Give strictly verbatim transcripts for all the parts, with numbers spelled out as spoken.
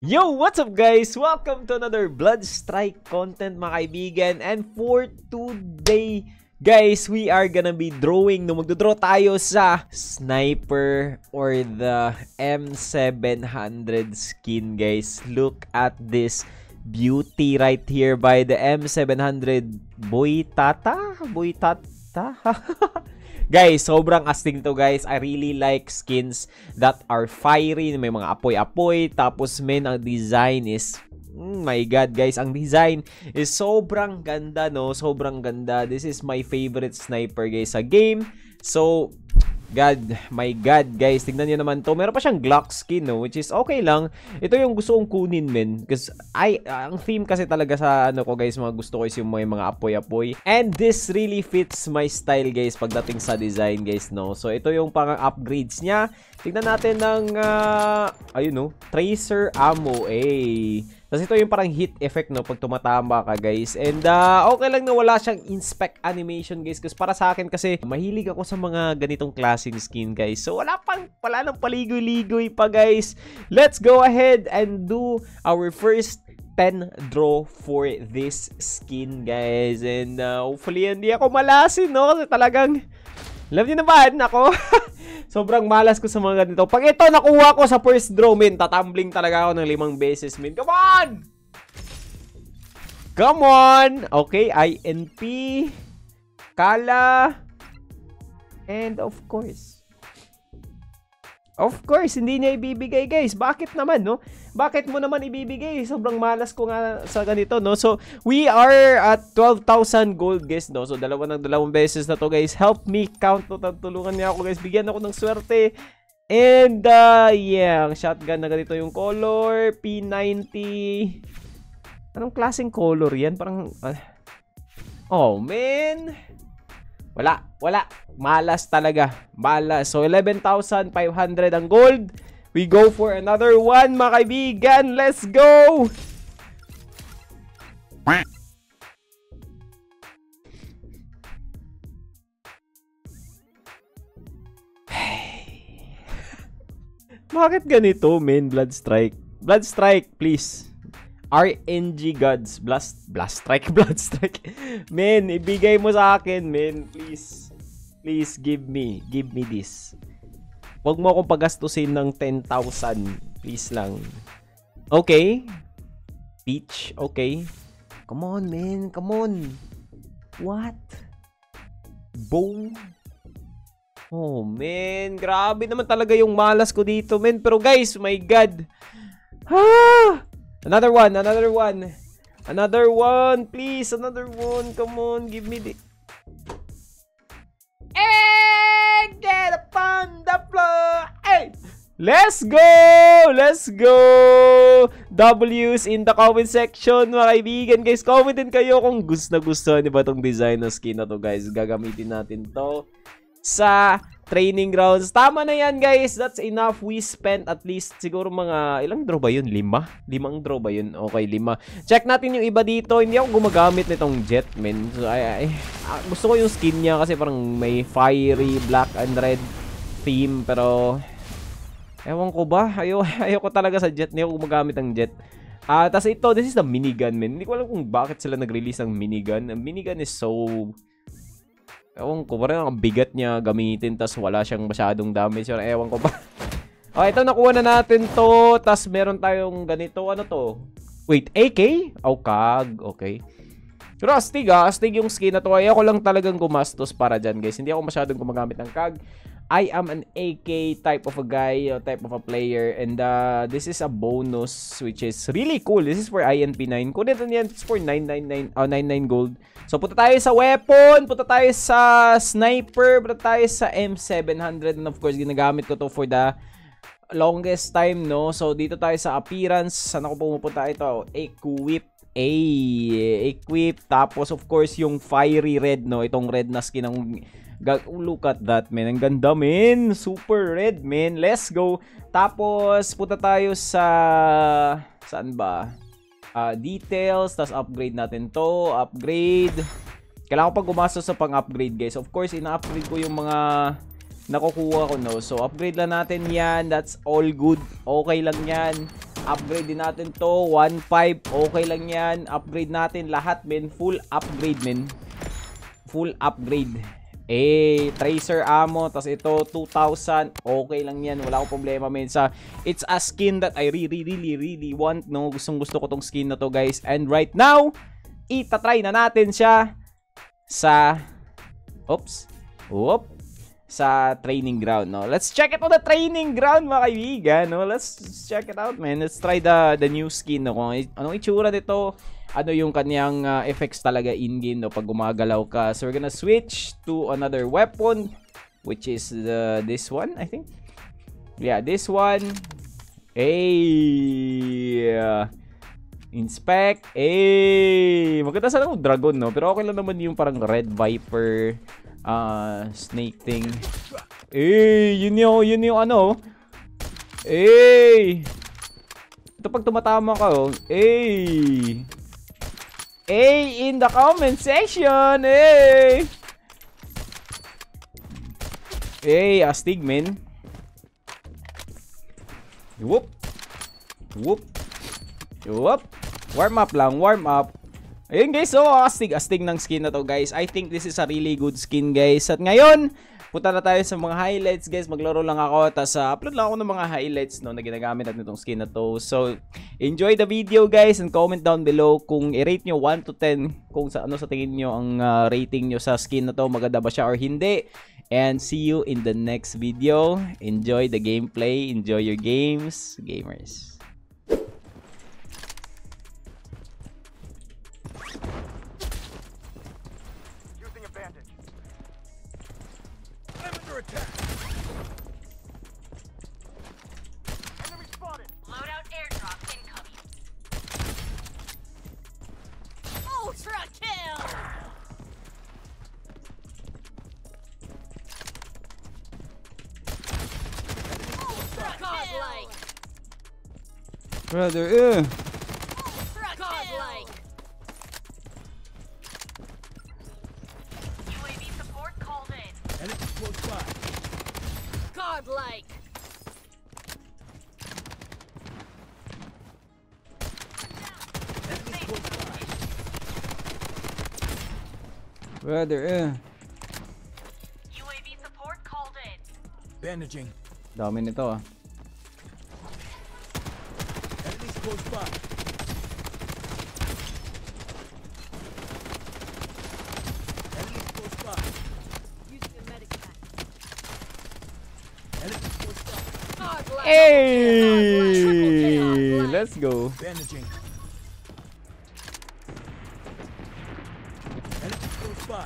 Yo, what's up guys? Welcome to another Blood Strike content mga kaibigan. And for today, guys, we are gonna be drawing. No, magdodraw tayo sa Sniper or the M seven hundred skin, guys. Look at this beauty right here by the M seven hundred Boytata? Boytata? Guys, sobrang astig to guys. I really like skins that are fiery. May mga apoy-apoy. Tapos men, ang design is... Oh my god guys, ang design is sobrang ganda, no? Sobrang ganda. This is my favorite sniper guys sa game. So... God, my God, guys. Tignan nyo naman to. Meron pa siyang Glock skin, no? Which is okay lang. Ito yung gusto kong kunin, men. Because, I, uh, ang theme kasi talaga sa, ano ko, guys, mga gusto ko is yung mga, mga apoy-apoy. And this really fits my style, guys, pagdating sa design, guys, no? So, ito yung pang-upgrades niya. Tignan natin ng, uh, ayun, no? Tracer ammo, eh. Tapos ito yung parang hit effect, no? Pag tumatama ka, guys. And, uh, okay lang na wala siyang inspect animation, guys. Kasi para sa akin, kasi mahilig ako sa mga ganitong klaseng skin, guys. So, wala pang, wala nang paligoy-ligoy pa, guys. Let's go ahead and do our first ten draw for this skin, guys. And, uh, hopefully, hindi ako malasin, no? Kasi talagang, alam niyo naman, ako, sobrang malas ko sa mga ganito. Pag ito nakuha ko sa first draw, min, tatumbling talaga ako ng limang beses, min. Come on! Come on! Okay, I N P, Kala, and of course, of course, hindi niya ibibigay, guys. Bakit naman, no? Bakit mo naman ibibigay? Sobrang malas ko nga sa ganito, no? So, we are at twelve thousand gold, guys, no? So, dalawa ng dalawang beses na to, guys. Help me count to. Tulungan niya ako, guys. Bigyan ako ng swerte. And, uh, yeah. Ang shotgun na ganito yung color. P ninety. Anong klaseng color yan? Parang, uh, oh, man. Wala. Wala. Malas talaga. Malas. So, eleven thousand five hundred ang gold. We go for another one, mga kaibigan. Let's go! Bakit ganito, men? Blood Strike. Blood Strike, please. R N G Gods. Blast, Blast Strike, Blood Strike. Men, ibigay mo sa akin, men. Please. Please, give me. Give me this. Huwag mo akong pagastusin ng ten thousand. Please lang. Okay. Peach. Okay. Come on, man. Come on. What? Boom. Oh, man. Grabe naman talaga yung malas ko dito, man. Pero guys, my God. Ah! Another one. Another one. Another one. Please. Another one. Come on. Give me the... And get upon the floor. Hey, let's go! Let's go! W's in the comment section, mga kaibigan. Guys, comment din kayo kung gusto na gusto niyo ba itong design ng skin na to, guys. Gagamitin natin to sa training grounds. Tama na yan, guys. That's enough. We spent at least siguro mga, ilang draw ba yun? Lima? Limang draw ba yun? Okay, lima. Check natin yung iba dito. Hindi ako gumagamit nitong jet, men. So, ay, ay, gusto ko yung skin niya kasi parang may fiery, black and red theme. Pero, ewan ko ba? Ayaw, ayaw ko talaga sa jet. Hindi ako gumagamit ng jet. Ah, uh, tas ito, this is the minigun, men. Hindi ko alam kung bakit sila nag-release ng minigun. Ang minigun is so... Ewan ko, parang ang bigat niya gamitin, tas wala siyang masyadong damage. Ewan ko ba? Okay, ito nakuha na natin to. Tas meron tayong ganito. Ano to? Wait, A K? Oh, C A G. Okay. Pero astig ah. Astig yung skin na to. Ay, ako lang talagang gumastos para dyan, guys. Hindi ako masyadong gumagamit ng C A G. I am an A K type of a guy, type of a player. And uh, this is a bonus, which is really cool. This is for I N P nine. Kunin na yan. It's for nine ninety-nine, oh, ninety-nine gold. So, punta tayo sa weapon. Punta tayo sa sniper. Punta tayo sa M seven hundred. And of course, ginagamit ko to for the longest time, no? So, dito tayo sa appearance. Saan ako pumupunta? Ito, equip. A. Equip. Tapos, of course, yung fiery red, no? Itong red na skin ng... Look at that, man. Ang ganda, man. Super red, man. Let's go. Tapos, punta tayo sa... Saan ba? Uh, details. Tapos, upgrade natin to. Upgrade. Kailangan ko pag gumastos sa pang-upgrade, guys. Of course, ina-upgrade ko yung mga nakukuha ko, no? So, upgrade lang natin yan. That's all good. Okay lang yan. Upgrade din natin to. one five. Okay lang yan. Upgrade natin lahat, men. Full upgrade, men. Full upgrade. Eh, tracer ammo. Tapos ito, two thousand. Okay lang yan. Wala akong problema, men. Sa, it's a skin that I really, really, really want. No? Gustong gusto ko tong skin na to, guys. And right now, itatry na natin siya sa... Oops. Whoop. Sa training ground, no? Let's check it on the training ground, mga kaibigan, no? Let's check it out, man. Let's try the the new skin, no? Kung anong itsura nito, ano yung kanyang uh, effects talaga in-game, no? Pag gumagalaw ka. So, we're gonna switch to another weapon, which is the, this one, I think. Yeah, this one. Hey! Uh, inspect. Hey! Maganda sana kung dragon, no? Pero okay lang naman yung parang red viper. Uh, snake thing. Eh, yun yung, yun yung ano. Eh. Ito pag tumatama ka, oh. Eh. Eh, in the comment section. Eh. Eh, astig, men. Whoop. Whoop. Whoop. Warm up lang, warm up. Ayun guys, so astig-astig ng skin na to, guys. I think this is a really good skin, guys. At ngayon, punta na tayo sa mga highlights, guys. Maglaro lang ako, tapos uh, upload lang ako ng mga highlights, no, na ginagamit natin itong skin na to. So, enjoy the video, guys, and comment down below kung i-rate nyo one to ten kung sa ano sa tingin nyo ang uh, rating nyo sa skin na to. Maganda ba siya or hindi? And see you in the next video. Enjoy the gameplay. Enjoy your games, gamers. Ultra kill! Ultra godlike! Brother, uh. Ultra godlike! U A V support called in. Enemy close by. Godlike! Enemy close by. Brother, uh. U A V support called in. Bandaging. Dami nito, ah. Enemies close by. Enemies close by. Using a medic pack. Enemies close by. Godlike! Hey! Let's go. Bandaging. Enemies close by.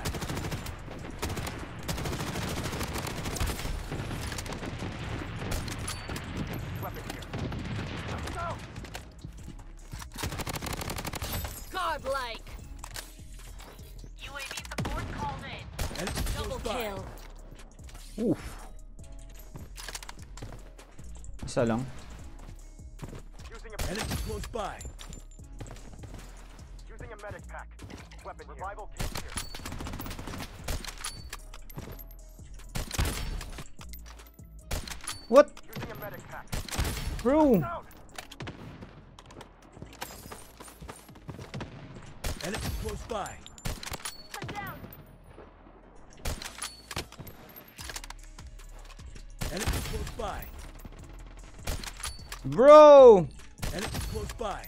Weapon here. Go! Godlike! U A V support called in. Enemies Double close by. kill. Oof. Isa lang. Using a enemies close by. Using a medic pack. Weapon revival kit here. What? Using a medic pack. Bro. Down. Enemies close by. I'm down. Enemies close by. Bro. Enemies close by.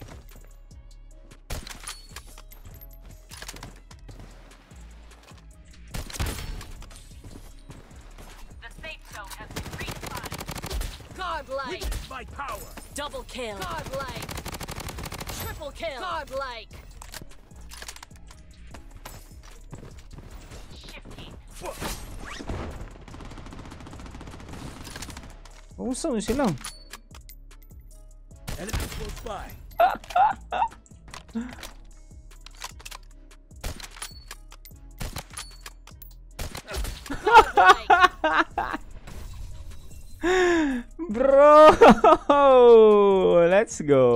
The safe zone has been redefined. Godlike! Witness my power. Double kill. Godlike! Triple kill. Godlike! Shifting. Kumusta mo sila? Enemies close by. Godlike! Bro. Let's go.